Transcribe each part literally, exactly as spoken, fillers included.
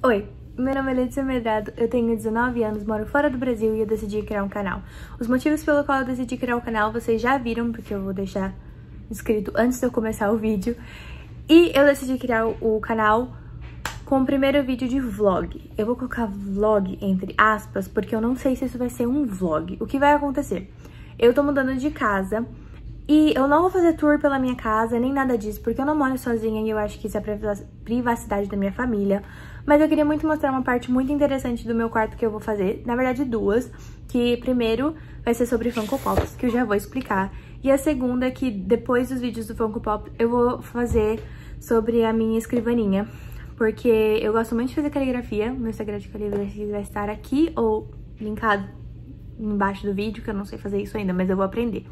Oi, meu nome é Letícia Medrado, eu tenho dezenove anos, moro fora do Brasil e eu decidi criar um canal. Os motivos pelo qual eu decidi criar o canal vocês já viram, porque eu vou deixar escrito antes de eu começar o vídeo. E eu decidi criar o canal com o primeiro vídeo de vlog. Eu vou colocar vlog entre aspas, porque eu não sei se isso vai ser um vlog. O que vai acontecer? Eu tô mudando de casa e eu não vou fazer tour pela minha casa, nem nada disso, porque eu não moro sozinha e eu acho que isso é a privacidade da minha família. Mas eu queria muito mostrar uma parte muito interessante do meu quarto que eu vou fazer, na verdade duas, que primeiro vai ser sobre Funko Pops, que eu já vou explicar, e a segunda que depois dos vídeos do Funko Pop eu vou fazer sobre a minha escrivaninha, porque eu gosto muito de fazer caligrafia, meu Instagram de caligrafia vai estar aqui ou linkado embaixo do vídeo, que eu não sei fazer isso ainda, mas eu vou aprender.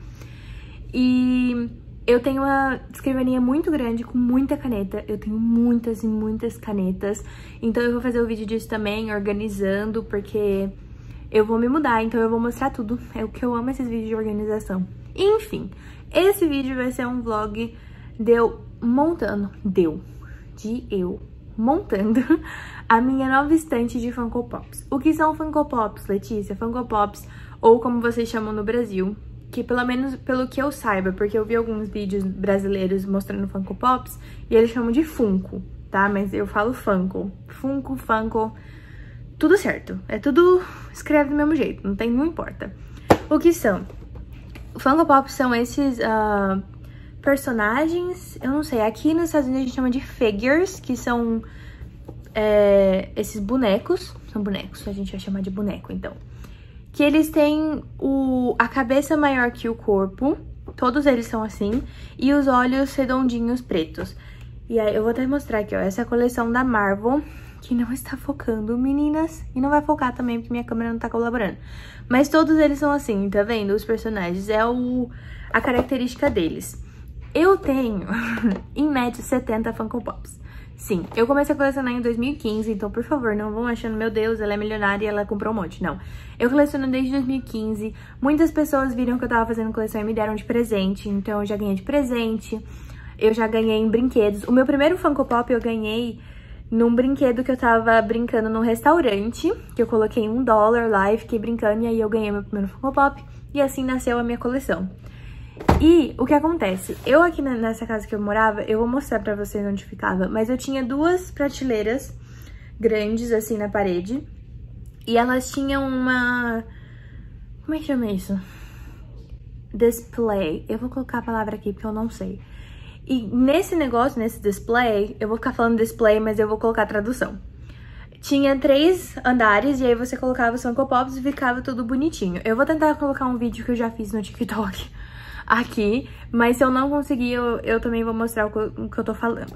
E eu tenho uma escrivaninha muito grande, com muita caneta. Eu tenho muitas e muitas canetas. Então eu vou fazer o vídeo disso também, organizando, porque eu vou me mudar, então eu vou mostrar tudo. É o que eu amo, esses vídeos de organização. Enfim, esse vídeo vai ser um vlog de eu montando, deu, de eu montando a minha nova estante de Funko Pops. O que são Funko Pops, Letícia? Funko Pops, ou como vocês chamam no Brasil, que pelo menos pelo que eu saiba, porque eu vi alguns vídeos brasileiros mostrando Funko Pops e eles chamam de Funko, tá? Mas eu falo Funko. Funko, Funko, tudo certo. É tudo, escreve do mesmo jeito, não tem, não importa. O que são? Funko Pops são esses uh, personagens, eu não sei, aqui nos Estados Unidos a gente chama de figures, que são é, esses bonecos, são bonecos, a gente vai chamar de boneco então. Que eles têm o, a cabeça maior que o corpo, todos eles são assim, e os olhos redondinhos pretos. E aí eu vou até mostrar aqui, ó, essa é a coleção da Marvel, que não está focando, meninas, e não vai focar também porque minha câmera não tá colaborando. Mas todos eles são assim, tá vendo? Os personagens, é o, a característica deles. Eu tenho, em média, setenta Funko Pops. Sim, eu comecei a colecionar em dois mil e quinze, então, por favor, não vão achando, meu Deus, ela é milionária e ela comprou um monte. Não, eu coleciono desde dois mil e quinze, muitas pessoas viram que eu tava fazendo coleção e me deram de presente, então eu já ganhei de presente, eu já ganhei em brinquedos. O meu primeiro Funko Pop eu ganhei num brinquedo que eu tava brincando num restaurante, que eu coloquei um dólar lá e fiquei brincando, e aí eu ganhei meu primeiro Funko Pop, e assim nasceu a minha coleção. E o que acontece? Eu aqui nessa casa que eu morava, eu vou mostrar pra vocês onde ficava, mas eu tinha duas prateleiras grandes assim na parede e elas tinham uma... como é que chama isso? Display. Eu vou colocar a palavra aqui porque eu não sei. E nesse negócio, nesse display, eu vou ficar falando display, mas eu vou colocar a tradução. Tinha três andares e aí você colocava os Funko Pops e ficava tudo bonitinho. Eu vou tentar colocar um vídeo que eu já fiz no TikTok aqui, mas se eu não conseguir, eu, eu também vou mostrar o que, eu, o que eu tô falando.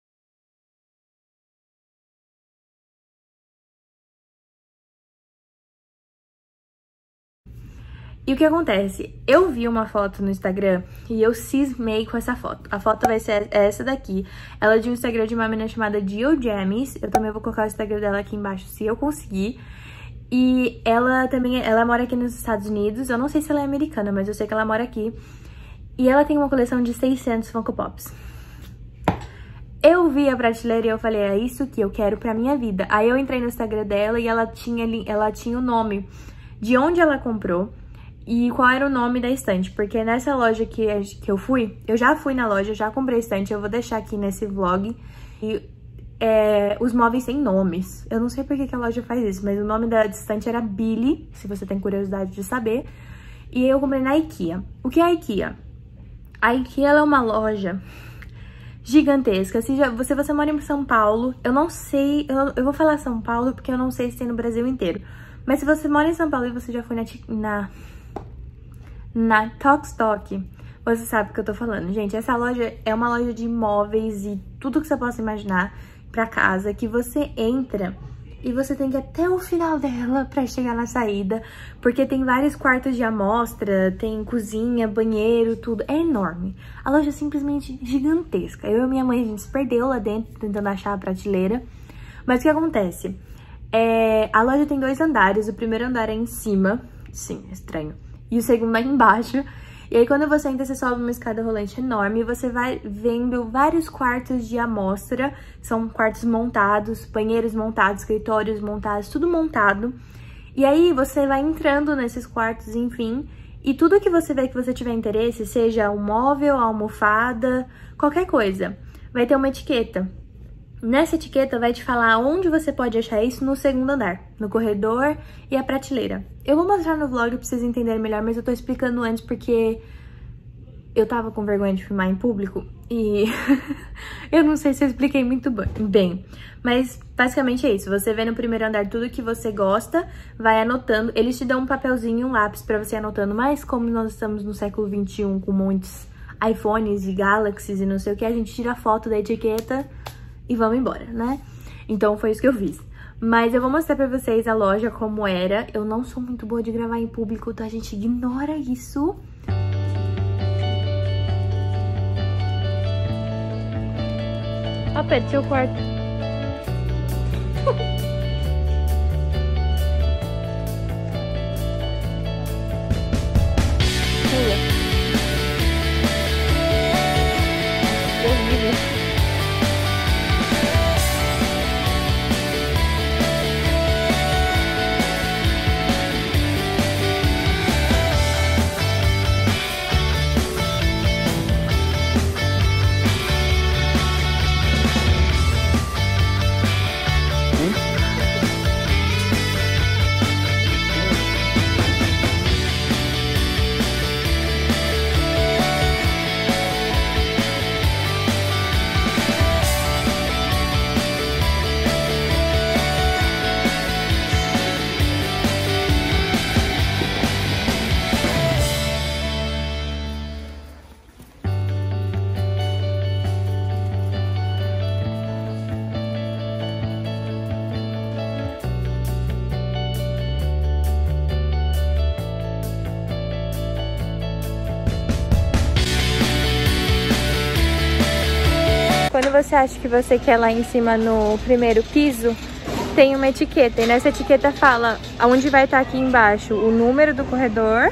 E o que acontece? Eu vi uma foto no Instagram e eu cismei com essa foto. A foto vai ser essa daqui. Ela é de um Instagram de uma menina chamada Jill James. Eu também vou colocar o Instagram dela aqui embaixo se eu conseguir. E ela também, ela mora aqui nos Estados Unidos. Eu não sei se ela é americana, mas eu sei que ela mora aqui. E ela tem uma coleção de seiscentos Funko Pops. Eu vi a prateleira e eu falei, é isso que eu quero pra minha vida. Aí eu entrei no Instagram dela e ela tinha, ela tinha o nome de onde ela comprou e qual era o nome da estante. Porque nessa loja que, que eu fui, eu já fui na loja, já comprei estante, eu vou deixar aqui nesse vlog. E é, os móveis têm nomes. Eu não sei por que, que a loja faz isso, mas o nome da estante era Billy, se você tem curiosidade de saber. E eu comprei na IKEA. O que é a IKEA? A IKEA ela é uma loja gigantesca. Se já, você, você mora em São Paulo, eu não sei, eu, eu vou falar São Paulo porque eu não sei se tem no Brasil inteiro. Mas se você mora em São Paulo e você já foi na, na, na Tokstok, você sabe o que eu tô falando. Gente, essa loja é uma loja de móveis e tudo que você possa imaginar pra casa, que você entra e você tem que ir até o final dela pra chegar na saída, porque tem vários quartos de amostra, tem cozinha, banheiro, tudo. É enorme. A loja é simplesmente gigantesca. Eu e minha mãe, a gente se perdeu lá dentro tentando achar a prateleira. Mas o que acontece? É, a loja tem dois andares. O primeiro andar é em cima. Sim, é estranho. E o segundo é embaixo. E aí, quando você entra, você sobe uma escada rolante enorme e você vai vendo vários quartos de amostra. São quartos montados, banheiros montados, escritórios montados, tudo montado. E aí, você vai entrando nesses quartos, enfim, e tudo que você vê que você tiver interesse, seja um móvel, almofada, qualquer coisa, vai ter uma etiqueta. Nessa etiqueta vai te falar onde você pode achar isso no segundo andar, no corredor e a prateleira. Eu vou mostrar no vlog pra vocês entenderem melhor, mas eu tô explicando antes porque eu tava com vergonha de filmar em público e eu não sei se eu expliquei muito bem. Mas basicamente é isso, você vê no primeiro andar tudo que você gosta, vai anotando, eles te dão um papelzinho e um lápis pra você ir anotando, mas como nós estamos no século vinte e um com muitos iPhones e Galaxies e não sei o que, a gente tira a foto da etiqueta e vamos embora, né? Então foi isso que eu fiz. Mas eu vou mostrar pra vocês a loja como era. Eu não sou muito boa de gravar em público, tá, gente? Ignora isso. Ó, Pedro, seu quarto. Quando você acha que você quer lá em cima no primeiro piso, tem uma etiqueta. E nessa etiqueta fala onde vai estar aqui embaixo o número do corredor.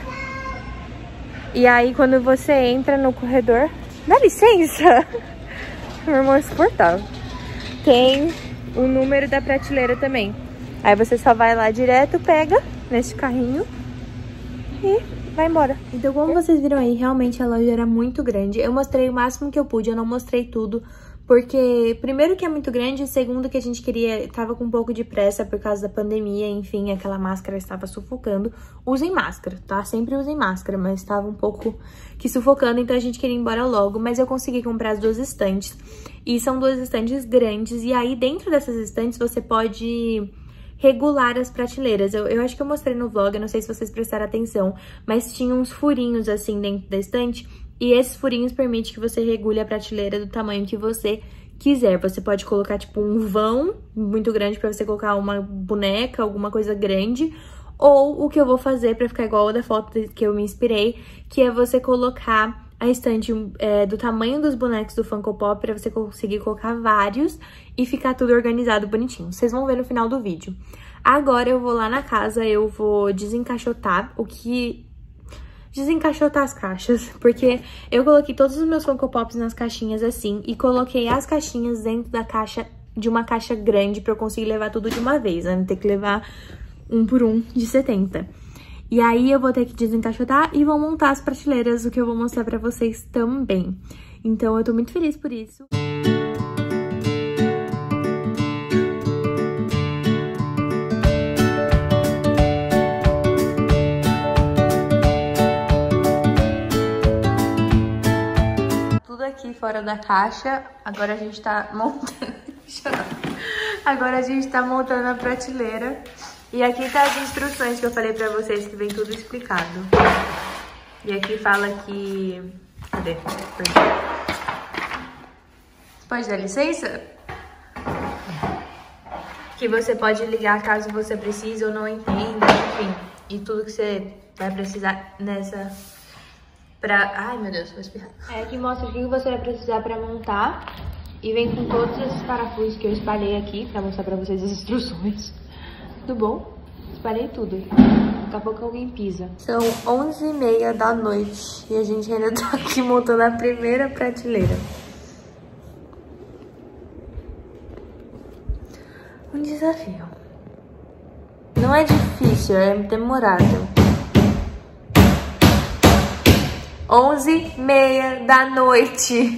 E aí quando você entra no corredor... Dá licença! Meu irmão é insuportável. Tem o número da prateleira também. Aí você só vai lá direto, pega nesse carrinho e vai embora. Então, como vocês viram aí, realmente a loja era muito grande. Eu mostrei o máximo que eu pude, eu não mostrei tudo. Porque, primeiro que é muito grande, segundo que a gente queria, tava com um pouco de pressa por causa da pandemia, enfim, aquela máscara estava sufocando. Usem máscara, tá? Sempre usem máscara, mas estava um pouco que sufocando, então a gente queria ir embora logo. Mas eu consegui comprar as duas estantes, e são duas estantes grandes, e aí dentro dessas estantes você pode regular as prateleiras. Eu, eu acho que eu mostrei no vlog, eu não sei se vocês prestaram atenção, mas tinha uns furinhos assim dentro da estante, e esses furinhos permitem que você regule a prateleira do tamanho que você quiser. Você pode colocar, tipo, um vão muito grande pra você colocar uma boneca, alguma coisa grande. Ou o que eu vou fazer pra ficar igual a da foto que eu me inspirei, que é você colocar a estante é, do tamanho dos bonecos do Funko Pop pra você conseguir colocar vários e ficar tudo organizado bonitinho. Vocês vão ver no final do vídeo. Agora eu vou lá na casa, eu vou desencaixotar o que... desencaixotar as caixas, porque eu coloquei todos os meus Funko Pops nas caixinhas assim e coloquei as caixinhas dentro da caixa, de uma caixa grande pra eu conseguir levar tudo de uma vez, né? Não ter que levar um por um de setenta. E aí eu vou ter que desencaixotar e vou montar as prateleiras, o que eu vou mostrar pra vocês também. Então eu tô muito feliz por isso. Aqui fora da caixa, agora a gente tá montando agora a gente tá montando a prateleira, e aqui tá as instruções que eu falei pra vocês, que vem tudo explicado. E aqui fala que... cadê? Você pode dar licença? Que você pode ligar caso você precise ou não entenda, enfim, e tudo que você vai precisar nessa... Pra... Ai, meu Deus, vou espirrar. É, aqui mostra o que você vai precisar pra montar. E vem com todos esses parafusos que eu espalhei aqui, pra mostrar pra vocês as instruções. Tudo bom? Espalhei tudo. daqui a pouco alguém pisa. São onze e meia da noite e a gente ainda tá aqui montando a primeira prateleira. Um desafio. Não é difícil, é demorado. onze e meia da noite.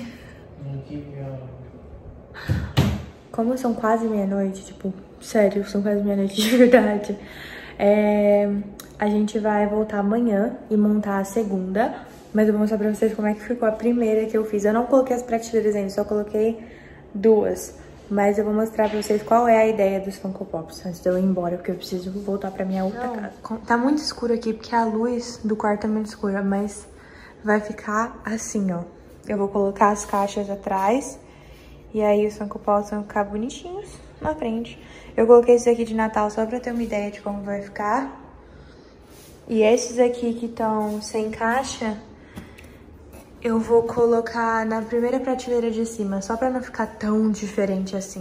Como são quase meia-noite, tipo, sério, são quase meia-noite de verdade. É, a gente vai voltar amanhã e montar a segunda. Mas eu vou mostrar pra vocês como é que ficou a primeira que eu fiz. Eu não coloquei as prateleiras ainda, só coloquei duas. Mas eu vou mostrar pra vocês qual é a ideia dos Funko Pops antes de eu ir embora, porque eu preciso voltar pra minha outra casa. Tá muito escuro aqui, porque a luz do quarto é muito escura, mas vai ficar assim, ó. Eu vou colocar as caixas atrás, e aí os Funko Pops vão ficar bonitinhos na frente. Eu coloquei esse aqui de Natal só pra ter uma ideia de como vai ficar. E esses aqui que estão sem caixa, eu vou colocar na primeira prateleira de cima, só pra não ficar tão diferente assim.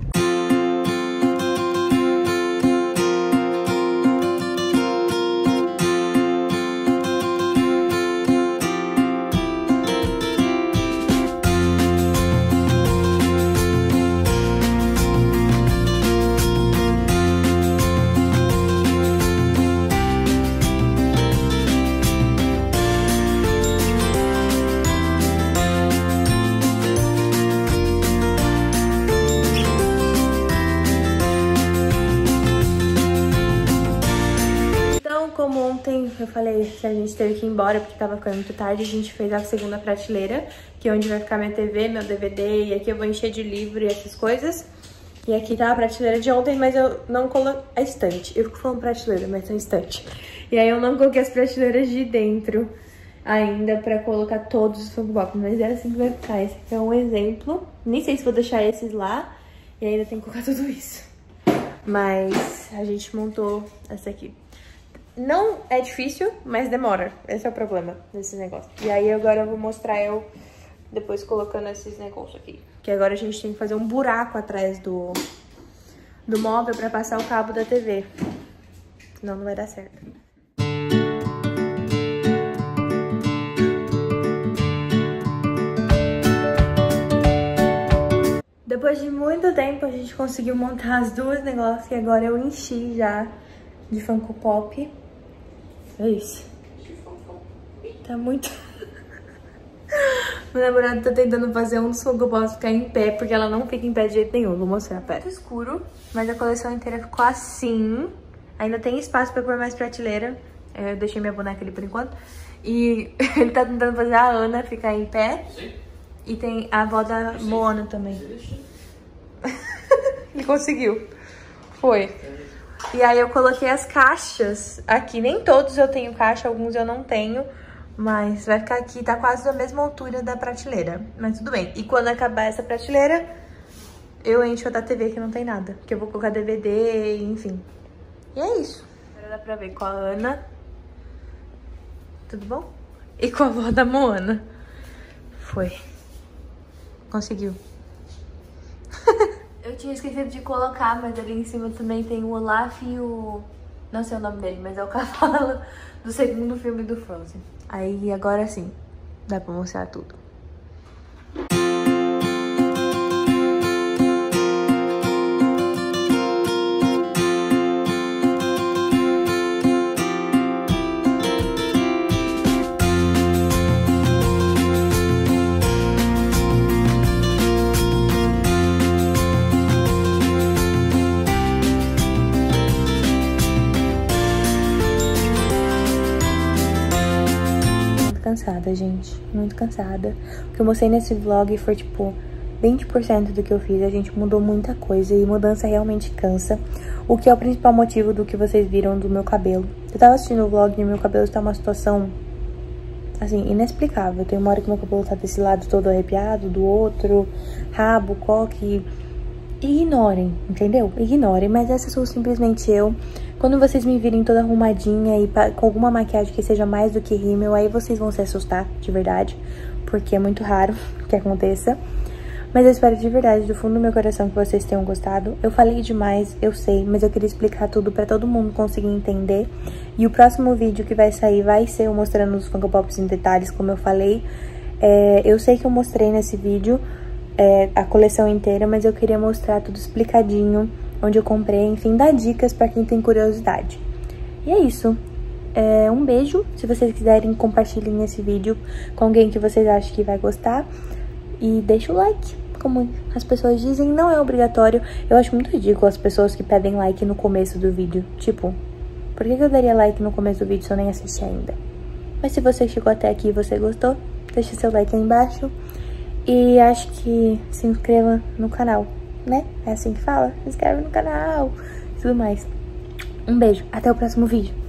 Como ontem eu falei que a gente teve que ir embora porque tava ficando muito tarde, a gente fez a segunda prateleira, que é onde vai ficar minha T V, meu D V D, e aqui eu vou encher de livro e essas coisas. E aqui tá a prateleira de ontem, mas eu não coloquei a estante. Eu fico falando prateleira, mas é estante. E aí eu não coloquei as prateleiras de dentro ainda pra colocar todos os Funko Pops, mas é assim que vai ficar. Esse aqui é um exemplo. Nem sei se vou deixar esses lá, e ainda tem que colocar tudo isso. Mas a gente montou essa aqui. Não é difícil, mas demora. Esse é o problema desses negócios. E aí agora eu vou mostrar eu depois colocando esses negócios aqui. Que agora a gente tem que fazer um buraco atrás do, do móvel pra passar o cabo da T V. Senão não vai dar certo. Depois de muito tempo a gente conseguiu montar as duas negócios e agora eu enchi já de Funko Pop. É isso. Tá muito... Meu namorado tá tentando fazer um dos Funko Pops ficar em pé, porque ela não fica em pé de jeito nenhum. Vou mostrar, pera. Muito escuro, mas a coleção inteira ficou assim. Ainda tem espaço pra pôr mais prateleira. Eu deixei minha boneca ali por enquanto. E ele tá tentando fazer a Ana ficar em pé. Sim. E tem a avó da Moana também. Ele conseguiu. Foi. E aí eu coloquei as caixas aqui. Nem todos eu tenho caixa, alguns eu não tenho. Mas vai ficar aqui, tá quase da mesma altura da prateleira. Mas tudo bem. E quando acabar essa prateleira, eu encho a da T V que não tem nada. Porque eu vou colocar D V D, enfim. E é isso. Agora dá pra ver com a Ana. Tudo bom? E com a avó da Moana. Foi. Conseguiu. Eu tinha esquecido de colocar, mas ali em cima também tem o Olaf e o... Não sei o nome dele, mas é o cavalo do segundo filme do Frozen. Aí agora sim, dá pra mostrar tudo. Cansada, gente, muito cansada. O que eu mostrei nesse vlog foi tipo vinte por cento do que eu fiz. A gente mudou muita coisa e mudança realmente cansa. O que é o principal motivo do que vocês viram do meu cabelo. Eu tava assistindo o vlog e meu cabelo está uma situação assim, inexplicável. Tem uma hora que meu cabelo tá desse lado todo arrepiado, do outro, rabo, coque. Ignorem, entendeu? Ignorem, mas essa sou simplesmente eu. Quando vocês me virem toda arrumadinha e com alguma maquiagem que seja mais do que rímel, aí vocês vão se assustar, de verdade, porque é muito raro que aconteça. Mas eu espero de verdade, do fundo do meu coração, que vocês tenham gostado. Eu falei demais, eu sei, mas eu queria explicar tudo pra todo mundo conseguir entender. E o próximo vídeo que vai sair vai ser eu mostrando os Funko Pops em detalhes, como eu falei. É, eu sei que eu mostrei nesse vídeo é, a coleção inteira, mas eu queria mostrar tudo explicadinho, onde eu comprei, enfim, dar dicas pra quem tem curiosidade. E é isso. É, um beijo. Se vocês quiserem, compartilhem esse vídeo com alguém que vocês acham que vai gostar. E deixa o like. Como as pessoas dizem, não é obrigatório. Eu acho muito ridículo as pessoas que pedem like no começo do vídeo. Tipo, por que eu daria like no começo do vídeo se eu nem assisti ainda? Mas se você chegou até aqui e você gostou, deixa seu like aí embaixo. E acho que se inscreva no canal, né? É assim que fala? Se inscreve no canal e tudo mais. Um beijo, até o próximo vídeo.